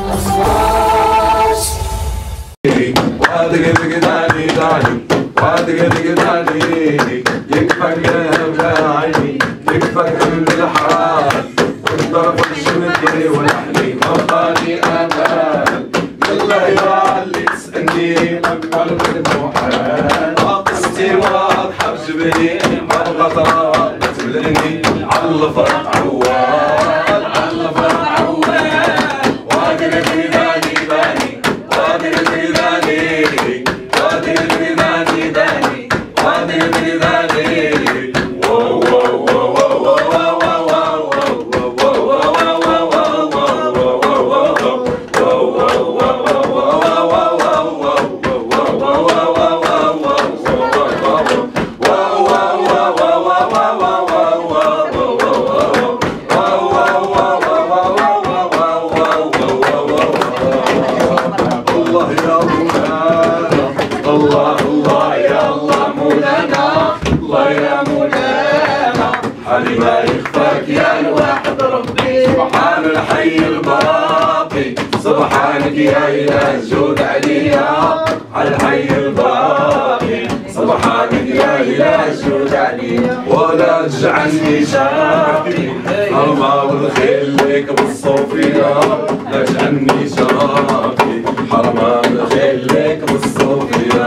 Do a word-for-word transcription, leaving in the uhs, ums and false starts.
سبحانك يا إله جود عليا على الحي الباقي. سبحانك يا إله جود عليا ولا تجعلني شاقي. حرمة والخيل لك بالصوفية لا تجعلني شاقي. حرمة والخيل لك بالصوفية.